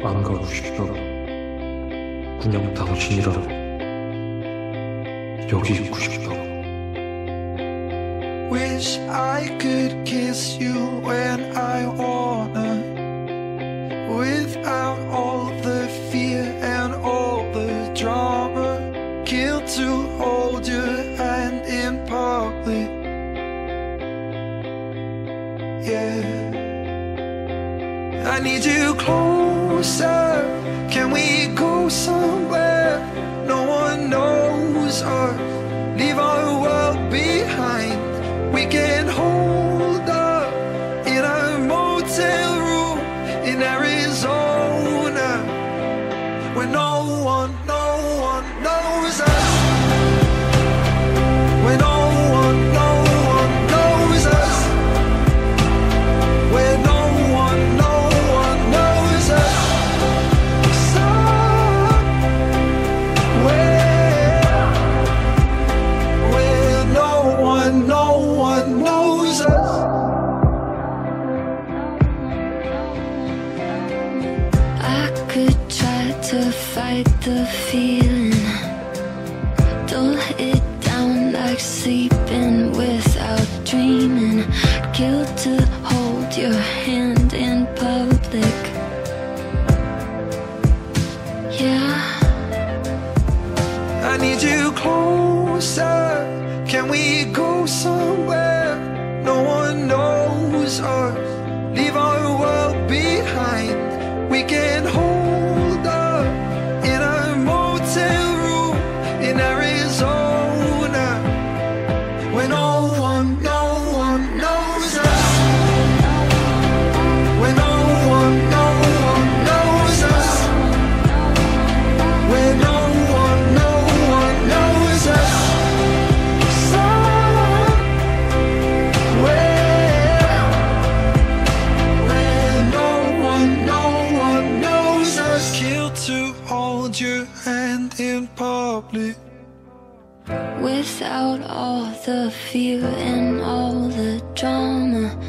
안 가고 싶어. 그냥 당신이랑 여기 있고 싶어. Wish I could kiss you when I wanna, without all the fear and all the drama. Kill to hold your hand in public. Yeah, I need you closer. Can we go somewhere no one knows us? Leave our world behind. We can hold up in a motel room in Arizona, where no one knows us. Where no one knows us. Where no one knows us. Somewhere where no one knows us. I could try to fight the feeling, dull it down like sleeping without dreaming. Guilt to hold your hand in public. Yeah, I need you closer. Can we go somewhere no one knows us? Leave our world behind. We can hold up in a motel room in Arizona, where no one knows us. Where no one knows us. Where no one knows us. Somewhere where no one knows us. Kill to hold your hand in public. without all the fear and all the drama.